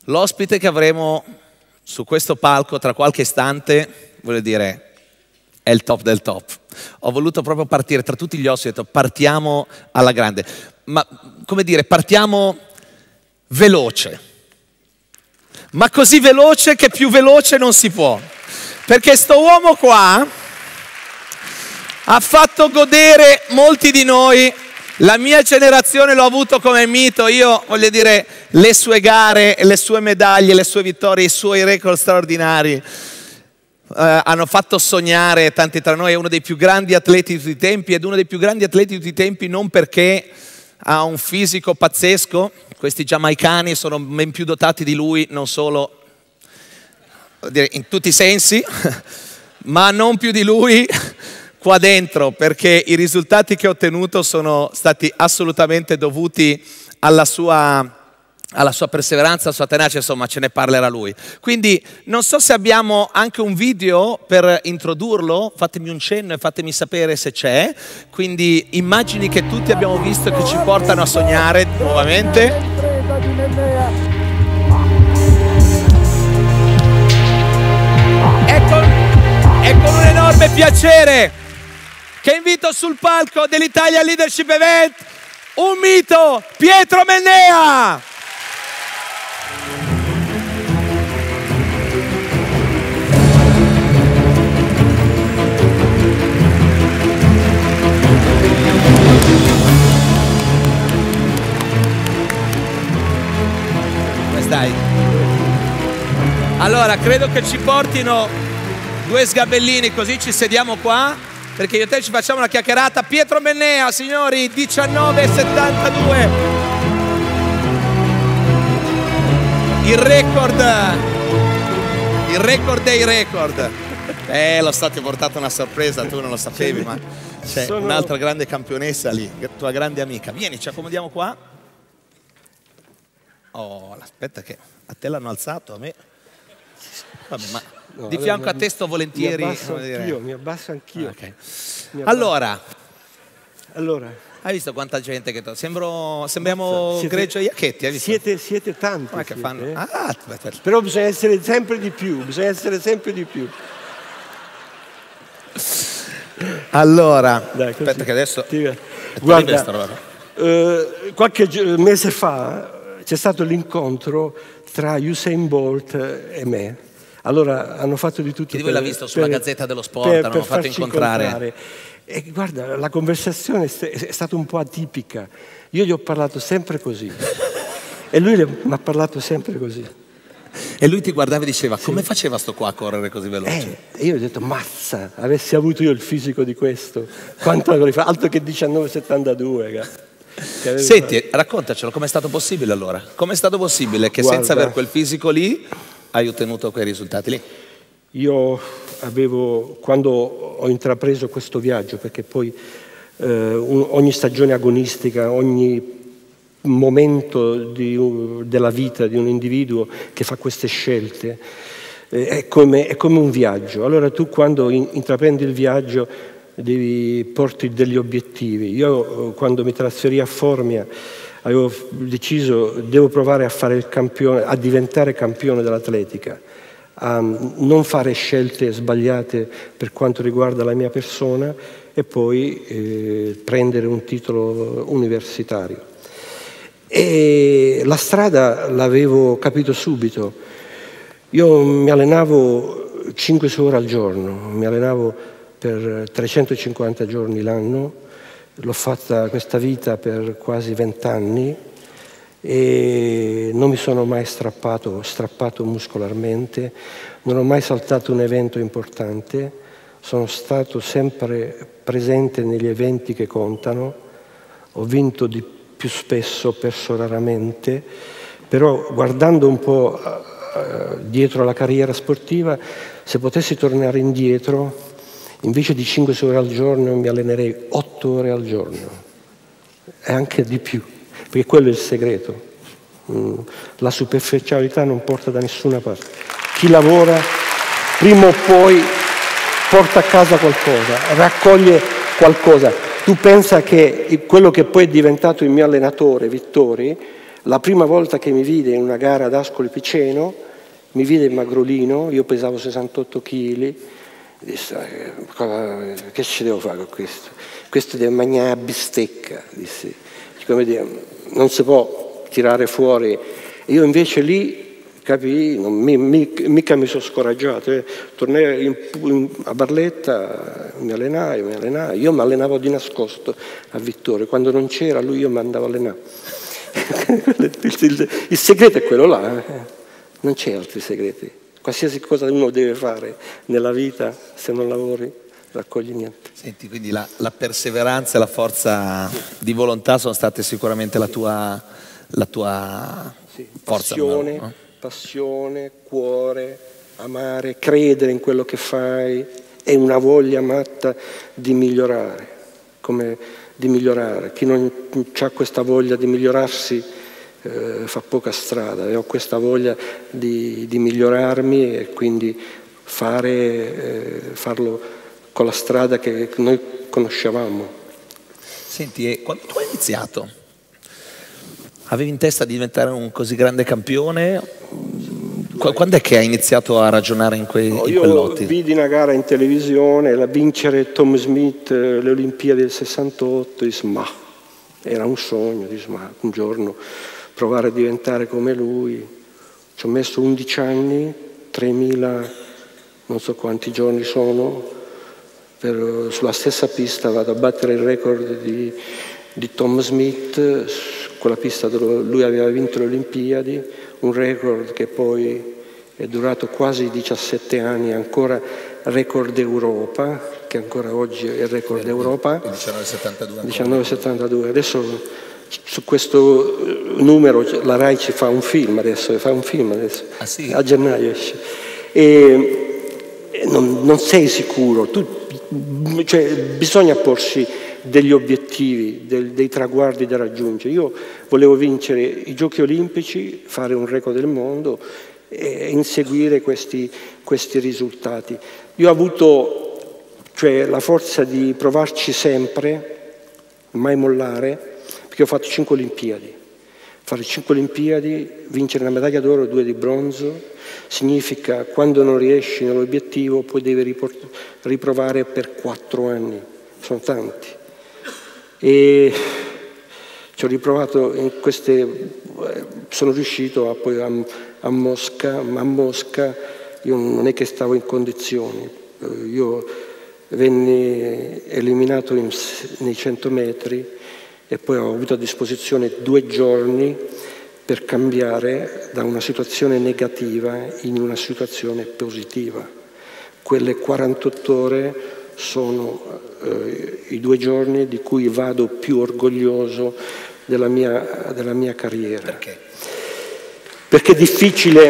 L'ospite che avremo su questo palco tra qualche istante, voglio dire, è il top del top. Ho voluto proprio partire tra tutti gli ospiti, ho detto partiamo alla grande. Ma come dire, partiamo veloce. Ma così veloce che più veloce non si può. Perché sto uomo qua ha fatto godere molti di noi. La mia generazione l'ho avuto come mito, io voglio dire, le sue gare, le sue medaglie, le sue vittorie, i suoi record straordinari hanno fatto sognare tanti tra noi. È uno dei più grandi atleti di tutti i tempi, ed uno dei più grandi atleti di tutti i tempi non perché ha un fisico pazzesco, questi giamaicani sono ben più dotati di lui, non solo in tutti i sensi, ma non più di lui qua dentro, perché i risultati che ha ottenuto sono stati assolutamente dovuti alla sua perseveranza, alla sua tenacia, insomma ce ne parlerà lui. Quindi non so se abbiamo anche un video per introdurlo, fatemi un cenno e fatemi sapere se c'è. Quindi immagini che tutti abbiamo visto e che ci portano a sognare nuovamente. È con un enorme piacere che invito sul palco dell'Italia Leadership Event un mito, Pietro Mennea! Come stai? Allora, credo che ci portino due sgabellini, così ci sediamo qua. Perché io e te ci facciamo una chiacchierata. Pietro Mennea, signori, 19,72. Il record dei record. Lo stato portato una sorpresa, tu non lo sapevi, ma c'è un'altra grande campionessa lì, tua grande amica. Vieni, ci accomodiamo qua. Oh, aspetta che a te l'hanno alzato, a me. Vabbè, ma no, di fianco a te sto volentieri. Mi abbasso anch'io. Okay. Allora, hai visto quanta gente che sembriamo Greggio Iacchetti, hai visto? Siete tanti. Come che fanno? Però bisogna essere sempre di più, Allora, dai, aspetta che adesso guarda, qualche mese fa c'è stato l'incontro tra Usain Bolt e me. Allora hanno fatto di tutto. Chi di voi l'ha visto sulla Gazzetta dello Sport, hanno fatto incontrare. E guarda, la conversazione è stata un po' atipica. Io gli ho parlato sempre così e lui mi ha parlato sempre così. E lui ti guardava e diceva, come faceva sto qua a correre così veloce? E io gli ho detto, mazza, avessi avuto io il fisico di questo, quanto avrei fatto? Altro che 19,72. Senti, raccontacelo, com'è stato possibile allora? Com'è stato possibile che senza aver quel fisico lì hai ottenuto quei risultati lì? Io quando ho intrapreso questo viaggio, perché poi ogni stagione agonistica, ogni momento della vita di un individuo che fa queste scelte è come un viaggio. Allora tu quando intraprendi il viaggio devi porti degli obiettivi. Io quando mi trasferii a Formia avevo deciso, devo provare a fare il campione, a diventare campione dell'atletica, a non fare scelte sbagliate per quanto riguarda la mia persona e poi prendere un titolo universitario. E la strada l'avevo capito subito. Io mi allenavo 5-6 ore al giorno, mi allenavo per 350 giorni l'anno. L'ho fatta questa vita per quasi 20 anni e non mi sono mai strappato muscolarmente, non ho mai saltato un evento importante, sono stato sempre presente negli eventi che contano, ho vinto di più spesso, perso raramente, però guardando un po' dietro alla carriera sportiva, se potessi tornare indietro, invece di 5 ore al giorno mi allenerei 8 ore al giorno e anche di più, perché quello è il segreto. La superficialità non porta da nessuna parte. Chi lavora prima o poi porta a casa qualcosa, raccoglie qualcosa. Tu pensa che quello che poi è diventato il mio allenatore, Vittori, La prima volta che mi vide in una gara ad Ascoli Piceno, mi vide magrolino, io pesavo 68 kg, disse, che ci devo fare con questo? Questo deve mangiare a bistecca, disse. Come dire, non si può tirare fuori. Io invece lì, capii, mica mi sono scoraggiato. Tornai a Barletta, mi allenai. Io mi allenavo di nascosto a Vittorio. Quando non c'era lui io mi andavo a allenare. Il segreto è quello là. Non c'è altri segreti. Qualsiasi cosa uno deve fare nella vita, se non lavori, raccogli niente. Senti, quindi la perseveranza e la forza di volontà sono state sicuramente la tua sì, forza. Passione, cuore, amare, credere in quello che fai e una voglia matta di migliorare. Chi non ha questa voglia di migliorarsi fa poca strada. Ho questa voglia di migliorarmi e quindi farlo con la strada che noi conoscevamo. Senti, e quando tu hai iniziato, avevi in testa di diventare un così grande campione? Quando è che hai iniziato a ragionare in quell'ottica? Io vidi una gara in televisione, la vincere Tom Smith, le Olimpiadi del 68, era un sogno, un giorno provare a diventare come lui. Ci ho messo 11 anni, 3.000, non so quanti giorni sono, sulla stessa pista vado a battere il record di Tom Smith, quella pista dove lui aveva vinto le Olimpiadi, un record che poi è durato quasi 17 anni, ancora record Europa, che ancora oggi è il record d'Europa. 1972. Adesso su questo numero la RAI ci fa un film adesso. Ah, sì? A gennaio esce. E non sei sicuro, cioè, bisogna porsi degli obiettivi, dei traguardi da raggiungere. Io volevo vincere i Giochi Olimpici, fare un record del mondo e inseguire questi risultati. Io ho avuto la forza di provarci sempre, mai mollare, perché ho fatto 5 Olimpiadi. Fare 5 Olimpiadi, vincere una medaglia d'oro e 2 di bronzo, significa quando non riesci nell'obiettivo poi devi riprovare per 4 anni, sono tanti. E ci ho riprovato sono riuscito poi a Mosca, ma a Mosca io non è che stavo in condizioni, io venni eliminato nei 100 metri e poi ho avuto a disposizione 2 giorni per cambiare da una situazione negativa in una situazione positiva. Quelle 48 ore sono i 2 giorni di cui vado più orgoglioso della mia carriera. Perché? Perché è difficile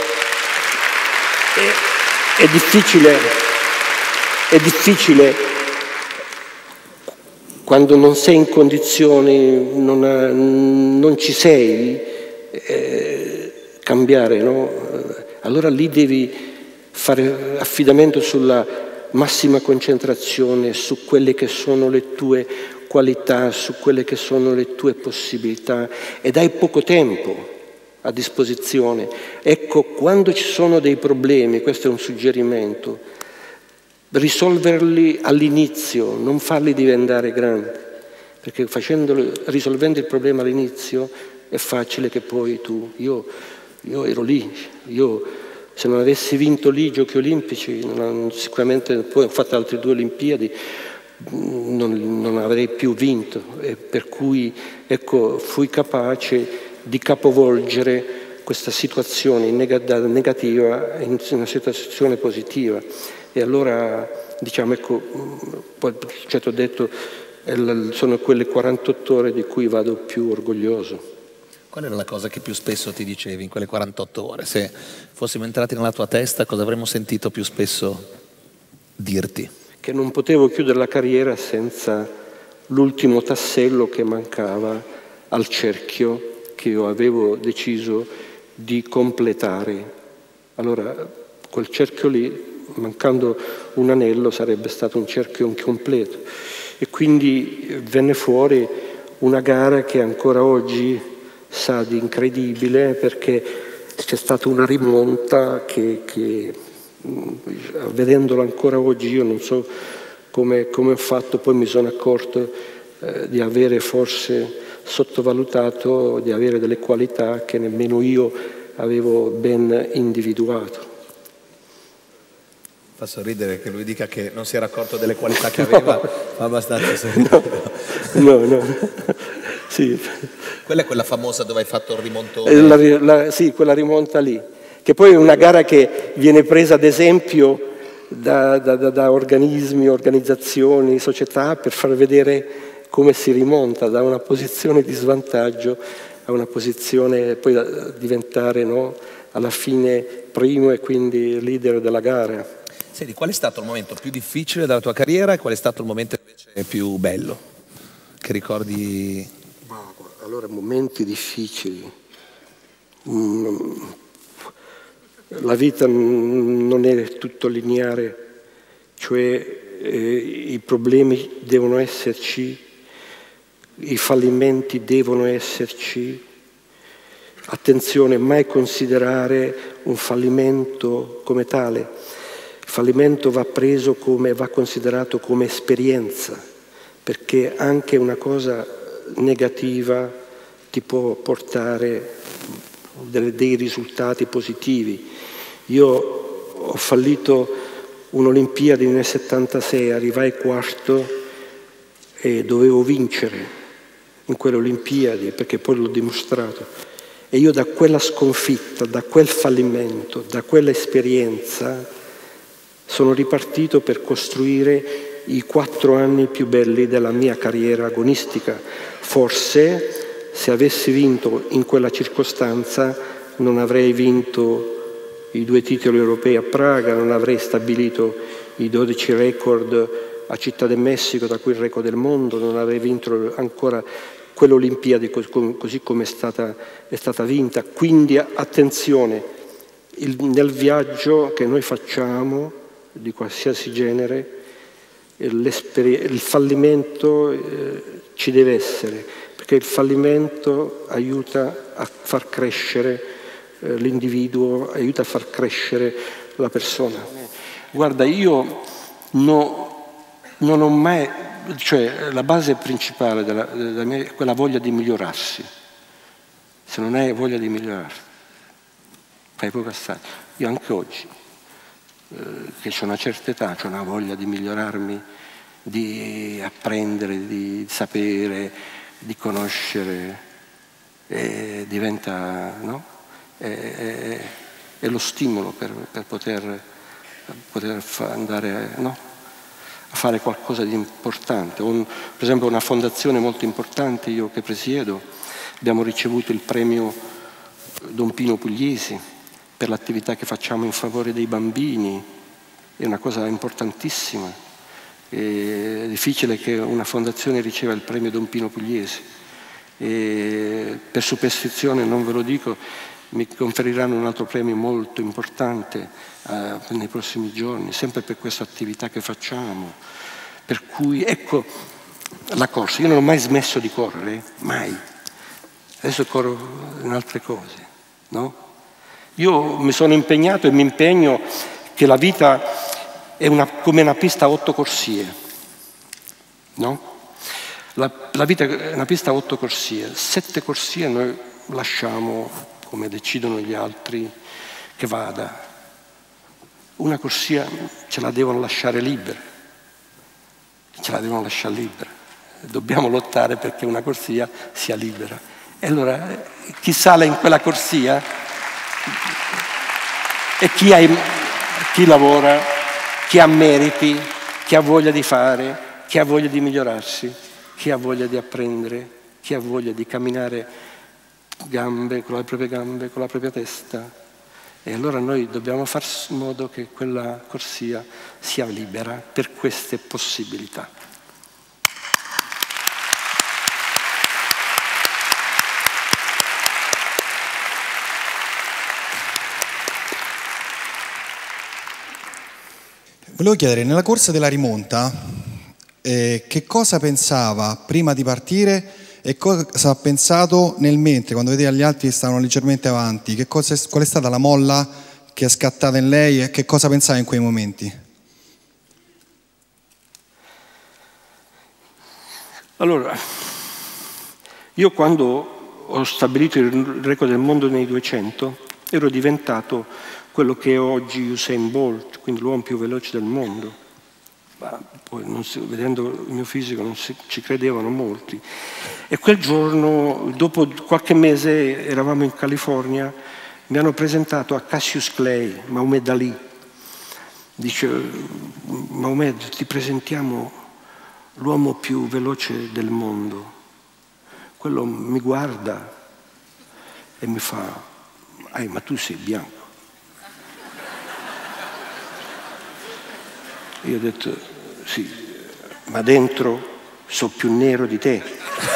quando non sei in condizioni, non ci sei, cambiare, no? Allora lì devi fare affidamento sulla massima concentrazione, su quelle che sono le tue qualità, su quelle che sono le tue possibilità, ed hai poco tempo a disposizione. Ecco, quando ci sono dei problemi, questo è un suggerimento, risolverli all'inizio, non farli diventare grandi, perché risolvendo il problema all'inizio è facile che poi io ero lì, se non avessi vinto lì i Giochi Olimpici, sicuramente poi ho fatto altre 2 Olimpiadi, non avrei più vinto, e per cui fui capace di capovolgere questa situazione negativa in una situazione positiva. E allora, poi ho detto, sono quelle 48 ore di cui vado più orgoglioso. Qual era la cosa che più spesso ti dicevi in quelle 48 ore? Se fossimo entrati nella tua testa, cosa avremmo sentito più spesso dirti? Che non potevo chiudere la carriera senza l'ultimo tassello che mancava al cerchio che io avevo deciso di completare. Allora, quel cerchio lì, mancando un anello, sarebbe stato un cerchio incompleto. E quindi venne fuori una gara che ancora oggi sa di incredibile, perché c'è stata una rimonta che vedendola ancora oggi, io non so come ho fatto, poi mi sono accorto di avere forse sottovalutato, di avere delle qualità che nemmeno io avevo ben individuato. Fa sorridere che lui dica che non si era accorto delle qualità che aveva, fa abbastanza sorridere. No. Sì. Quella è quella famosa dove hai fatto il rimontone? Sì, quella rimonta lì, che poi è una gara che viene presa ad esempio da organismi, organizzazioni, società, per far vedere come si rimonta da una posizione di svantaggio a una posizione, poi da diventare, no, alla fine primo e quindi leader della gara. Senti, qual è stato il momento più difficile della tua carriera e qual è stato il momento invece più bello? Che ricordi? Allora, momenti difficili. La vita non è tutto lineare, cioè i problemi devono esserci, i fallimenti devono esserci. Attenzione, mai considerare un fallimento come tale. Il fallimento va considerato come esperienza, perché anche una cosa negativa ti può portare dei risultati positivi. Io ho fallito un'Olimpiade nel 76, arrivai quarto e dovevo vincere in quelle Olimpiadi, perché poi l'ho dimostrato. E io da quella sconfitta, da quel fallimento, da quell'esperienza sono ripartito per costruire i 4 anni più belli della mia carriera agonistica. Forse, se avessi vinto in quella circostanza, non avrei vinto i 2 titoli europei a Praga, non avrei stabilito i 12 record a Città del Messico, da cui il record del mondo, non avrei vinto ancora quell'Olimpiade così come è stata vinta. Quindi attenzione, nel viaggio che noi facciamo, di qualsiasi genere, il fallimento ci deve essere, perché il fallimento aiuta a far crescere l'individuo, aiuta a far crescere la persona. Guarda, io non ho mai, cioè la base principale della mia è quella voglia di migliorarsi. Se non hai voglia di migliorarsi, fai poco assai. Io anche oggi, che ho una certa età, ho una voglia di migliorarmi, di apprendere, di sapere, di conoscere, e diventa, no? È lo stimolo per poter andare, no? A fare qualcosa di importante. Per esempio una fondazione molto importante, io che presiedo, abbiamo ricevuto il premio Don Pino Pugliesi per l'attività che facciamo in favore dei bambini. È una cosa importantissima. È difficile che una fondazione riceva il premio Don Pino Pugliesi. E per superstizione, non ve lo dico, mi conferiranno un altro premio molto importante nei prossimi giorni, sempre per questa attività che facciamo. Per cui, ecco, la corsa. Io non ho mai smesso di correre, mai. Adesso corro in altre cose, no? Io mi sono impegnato e mi impegno che la vita è come una pista a 8 corsie, no? La vita è una pista a 8 corsie. 7 corsie noi lasciamo, come decidono gli altri, che vada. Una corsia ce la devono lasciare libera. Ce la devono lasciare libera. Dobbiamo lottare perché una corsia sia libera. E allora chi sale in quella corsia è chi lavora, chi ha meriti, chi ha voglia di fare, chi ha voglia di migliorarsi, chi ha voglia di apprendere, chi ha voglia di camminare con le proprie gambe, con la propria testa. E allora noi dobbiamo far in modo che quella corsia sia libera per queste possibilità. Volevo chiedere, nella corsa della rimonta, che cosa pensava prima di partire E cosa ha pensato nel mentre, quando vedeva gli altri che stavano leggermente avanti? Qual è stata la molla che è scattata in lei e che cosa pensava in quei momenti? Allora, io quando ho stabilito il record del mondo nei 200 ero diventato quello che è oggi Usain Bolt, quindi l'uomo più veloce del mondo. Ma poi vedendo il mio fisico non ci credevano molti. E quel giorno, dopo qualche mese, eravamo in California, mi hanno presentato a Cassius Clay, Muhammad Ali. Dice: Muhammad, ti presentiamo l'uomo più veloce del mondo. Quello mi guarda e mi fa: ma tu sei bianco. Io ho detto: sì, ma dentro so più nero di te.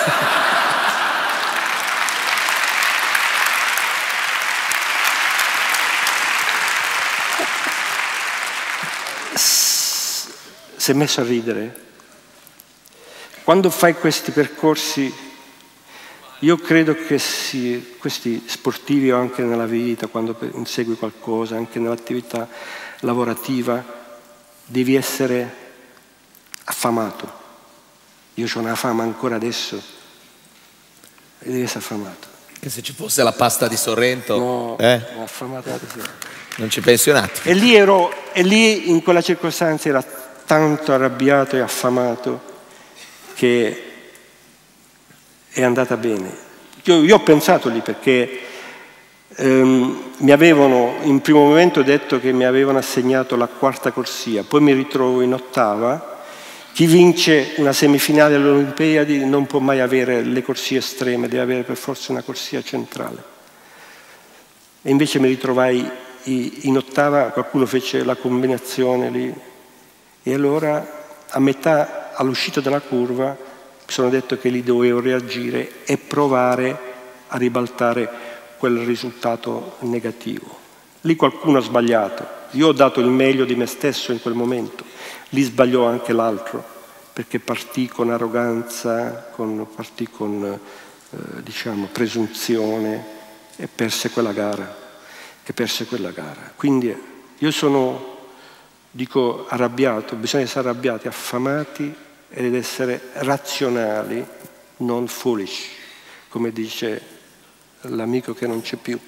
Si è messo a ridere. Quando fai questi percorsi, io credo che questi sportivi o anche nella vita, quando insegui qualcosa, anche nell'attività lavorativa, devi essere affamato. Io ho una fama ancora adesso e devi essere affamato. Che se ci fosse la pasta di Sorrento, no, affamato. Non ci pensi un attimo. E lì in quella circostanza era tanto arrabbiato e affamato che è andata bene. Io ho pensato lì perché mi avevano in primo momento detto che mi avevano assegnato la quarta corsia, poi mi ritrovo in ottava. Chi vince una semifinale alle Olimpiadi non può mai avere le corsie estreme, deve avere per forza una corsia centrale. E invece mi ritrovai in ottava, qualcuno fece la combinazione lì, e allora a metà, all'uscita della curva, mi sono detto che lì dovevo reagire e provare a ribaltare quel risultato negativo. Lì qualcuno ha sbagliato, io ho dato il meglio di me stesso in quel momento, lì sbagliò anche l'altro, perché partì con arroganza, partì con presunzione e perse quella gara. Quindi io sono, arrabbiato, bisogna essere arrabbiati, affamati ed essere razionali, non foolish, come dice l'amico che non c'è più.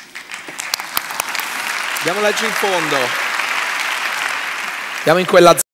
Andiamo laggiù in fondo. Andiamo in quella